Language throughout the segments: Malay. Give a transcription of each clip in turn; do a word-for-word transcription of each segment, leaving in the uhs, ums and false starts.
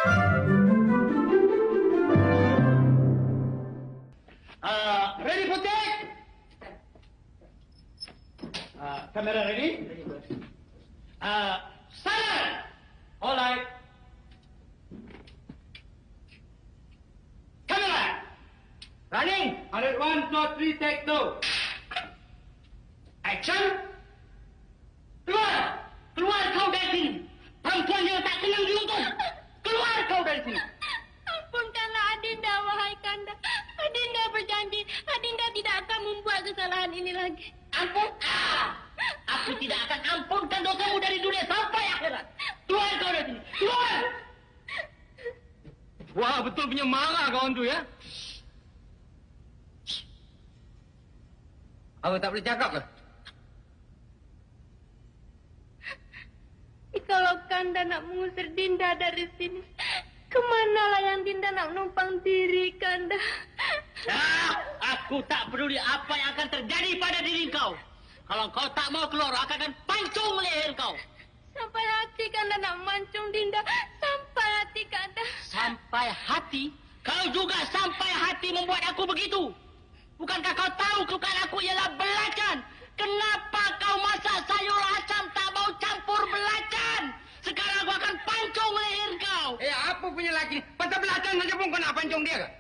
Uh, ready for take? Uh, camera ready? Uh, silent! All right. Camera! Running! Alright, one, two, three, take two. Action! Keluar! Keluar kau dari sini! Perempuan yang tak kenal diuntung! Keluar kau dari sini! Ampunkanlah Adinda, wahai Kanda. Adinda berjanji, Adinda tidak akan membuat kesalahan ini lagi. Ampun? Ah! Aku tidak akan ampunkan dosamu dari dunia sampai akhirat. Keluar kau dari sini! Keluar! Wah, betul punya marah kawan tu ya. Aku tak boleh cakap ke? Kalau Kanda nak mengusir Dinda dari sini, kemanalah yang Dinda nak menumpang diri, Kanda? Ah, aku tak peduli apa yang akan terjadi pada diri kau. Kalau kau tak mau keluar, aku akan pancung leher kau. Sampai hati Kanda nak mancung Dinda. Sampai hati Kanda. Sampai hati? Kau juga sampai hati membuat aku begitu. Bukankah kau tahu kelukaan aku ialah belacan? Kenapa kau masak sayur asam tak mau campur belacan? Sekarang aku akan pancung leher kau. Eh, apa punya laki? Pasal belacan saja pun kau nak pancung dia ke?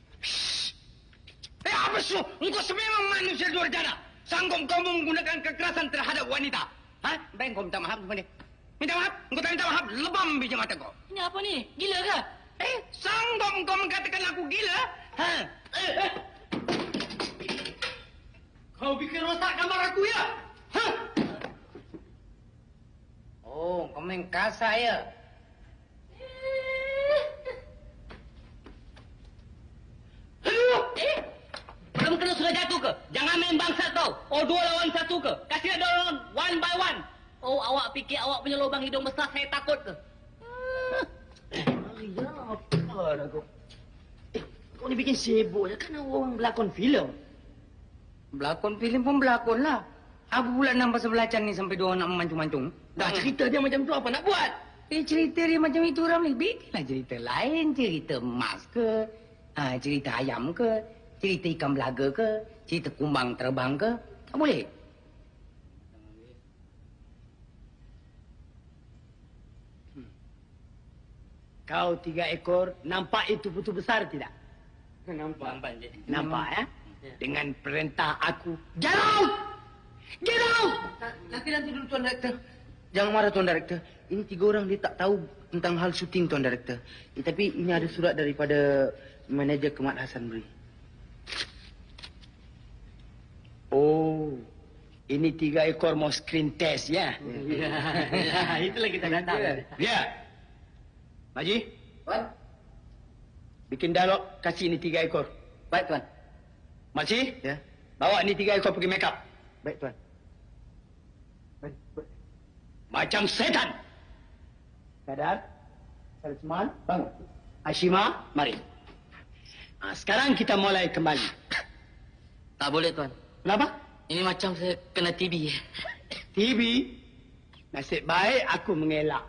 Eh, apa su? Engkau sememang manusia luar jana. Sanggup kau menggunakan kekerasan terhadap wanita. Hah? Baik kau minta maaf kepada dia. Minta maaf? Engkau tak minta maaf, lebam biji mata kau. Ini apa ni? Gila ke? Eh, sanggup kau mengatakan aku gila? Ha? Eh, eh. Kau bikin rosak kamar aku ya? Hah? Oh, kau main kasar ya? Aduh! Eh? Belum kena sudah jatuh ke? Jangan main bangsat kau. Oh, dua lawan satu ke? Kasih ada orang one by one. Oh, awak fikir awak punya lubang hidung besar saya takut ke? Ya, apa dah kau? Eh, kau ni bikin sibuk je kan orang berlakon filem. Berlakon filem pun berlakon lah. Apa pula nampak sebelacan ni sampai dua orang nak memancung-mancung? Dah cerita dia macam tu apa nak buat? Eh, cerita dia macam itu Ramli. Bikinlah cerita lain. Cerita emas ke? Ha, cerita ayam ke? Cerita ikan belaga ke? Cerita kumbang terbang ke? Tak boleh? Hmm. Kau tiga ekor, nampak itu putu besar tidak? Nampak. Nampak je. Nampak ya? Dengan perintah aku, get out! Get out! Nanti nanti dulu Tuan Direktur. Jangan marah Tuan Direktur. Ini tiga orang dia tak tahu tentang hal syuting Tuan Direktur. Eh, tapi ini ada surat daripada manajer Kemat Hasan beri. Oh, ini tiga ekor mau screen test ya? Ya, ya, itulah kita datang. Ya. Ya. Maji, Tuan? bikin dialog kasih ini tiga ekor. Baik Tuan. Makcik, Ya. bawa ini tiga ekor pergi make up. Baik Tuan. Baik, baik. Macam setan. Sadar? Salesman, bangun. Hashima, mari. Nah, sekarang kita mulai kembali. Tak boleh, Tuan. Kenapa? Ini macam saya kena T B. T V? Nasib baik aku mengelak.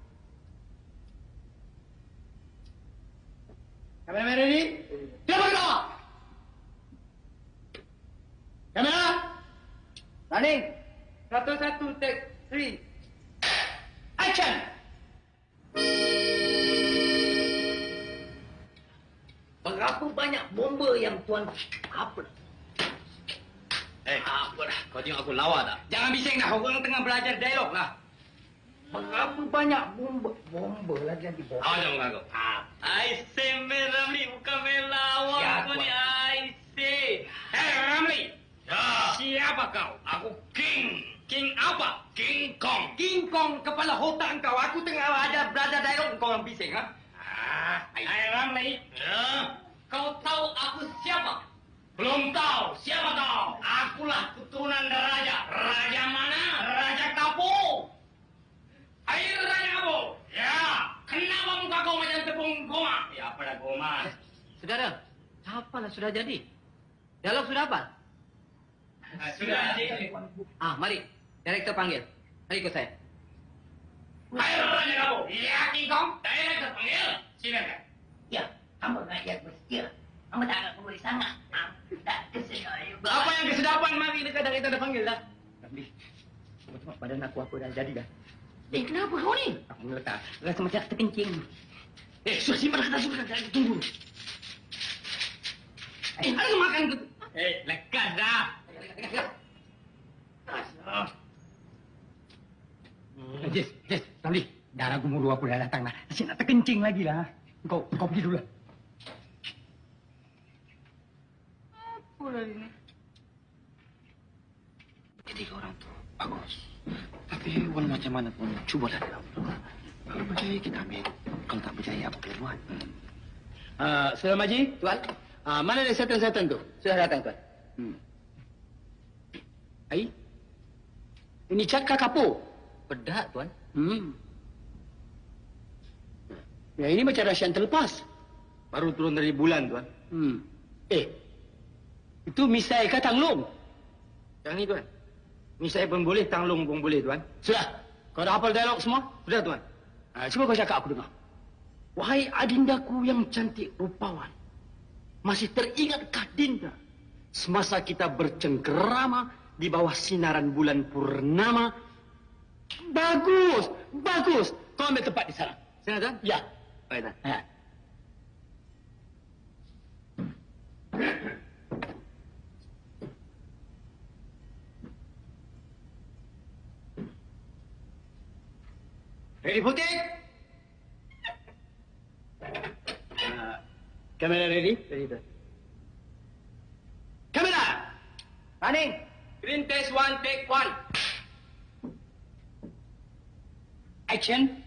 Kameraman ready? Siapa kau? Kamera? Running. Satu-satu, take three. Action! Berapa banyak bomba yang tuan... Apa? Eh, apa dah? Kau tengok aku lawa tak? Jangan bising dah. Orang tengah belajar dialog lah. Berapa banyak bomba? Bomba lagi nanti bomba. Awak jangan mengaku. I say Ramli, bukan melawak Ya, kau ni. Tuan. I say. Hei Ramli. Ya. Siapa kau? Aku King. King apa? King Kong. King Kong kepala otak kau. Aku tengah ada belajar dialog. Kau orang bising ha? Ah, Hai Ramli. Ya. Kau tahu aku siapa? Belum tahu. Siapa kau? Akulah keturunan raja. Raja mana? Raja Kapo. Air Raja Kapo. Ya. Kenapa muka kau macam tepung goma? Ya, apa dah goma? Saudara, apalah sudah jadi? Dialog sudah apa? Ah, sudah jadi. Ah, mari. Direktur panggil. Mari ikut saya. Air Raja Kapo. Ya, King Kong. Director panggil. Silakan. Ya, hamba rakyat bersedia. Hamba tak nak memberi sangat. Hamba tak kesedar juga. Apa yang kesedapan mari dekat kita dah panggil dah. Ramli, cepat-cepat badan aku apa dah jadi dah. Eh, kenapa kau ni? Aku meletak. Rasa macam terkencing. Eh, suruh simpan kata simpan kata tunggu. Eh, ada makan tu. Eh, lekas dah. Asal. Hmm. Jess, Jess, Ramli. Darah gumuru aku dah datang dah. Asyik nak terkencing lagi lah. Kau, kau pergi dulu lah. Apa lah ini? Jadi orang tu bagus. Tapi walau macam mana pun cubalah dalam doa. Kalau percaya kita ambil. Kalau tak percaya apa tuan? Hmm. Uh, Saudara Maji, Tuan, uh, mana ada setan-setan tu? sudah datang, Tuan. Hmm. Ai? Ini cakar kapur. Pedak, Tuan. Hmm. Ya, ini macam rahsia yang terlepas. Baru turun dari bulan tuan. Hmm. Eh, itu misai ke tanglung? Yang ni tuan. Ni saya pun boleh, tanglung pun boleh tuan. Sudah. Kau dah hafal dialog semua? Sudah tuan. Ha, cuba kau cakap aku dengar. Wahai adindaku yang cantik rupawan. Masih teringatkah Dinda semasa kita bercengkerama di bawah sinaran bulan purnama? Bagus, bagus. Kau ambil tempat di sana. Sana tuan? Ya. Baik tuan. Ha. Ready putih? Uh, kamera ready? Ready tuan. Kamera! Running. Green test one, take one. Action.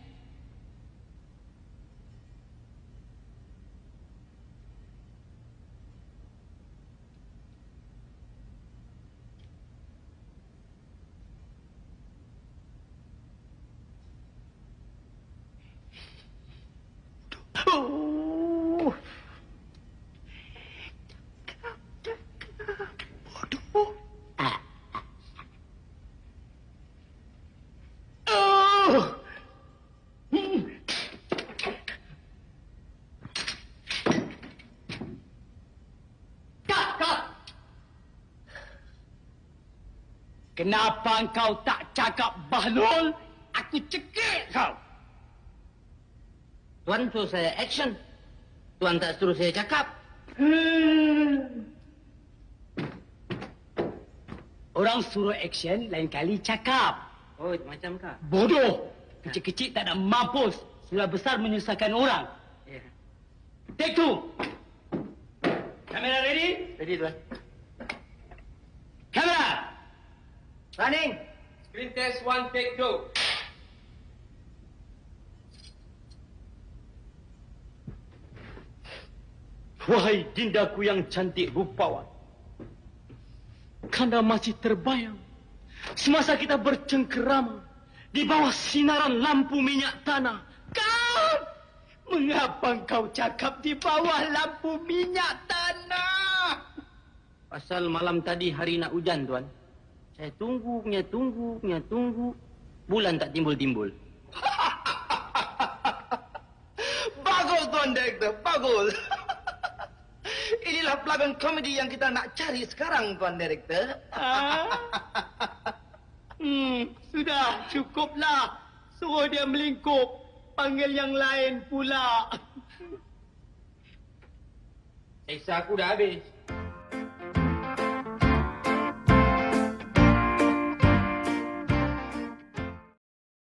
Oh. Bodoh. Ah. Oh. Hmm. Cut, cut. Kenapa engkau tak cakap Bahlul? Aku cekik kau. Tuan suruh saya action. Tuan tak suruh saya cakap. Hmm. Orang suruh action, lain kali cakap. Oh, macam kah? Bodoh. Kecil-kecil tak nak mampus. Sudah besar menyusahkan orang. Ya. Take two. Kamera ready? Ready, Tuan. Kamera. Running. Green test one, take two. Wahai dindaku yang cantik rupawan. Kanda masih terbayang semasa kita bercengkerama di bawah sinaran lampu minyak tanah. Kau, mengapa kau cakap di bawah lampu minyak tanah? Pasal malam tadi hari nak hujan, Tuan. Saya tunggu, punya tunggu, punya tunggu. Bulan tak timbul-timbul. Bagus tuan direktor, bagus. Inilah pelakon komedi yang kita nak cari sekarang tuan direktor. Ah? Hmm, sudah cukuplah. Suruh dia melingkup. Panggil yang lain pula. Siksa aku dah habis.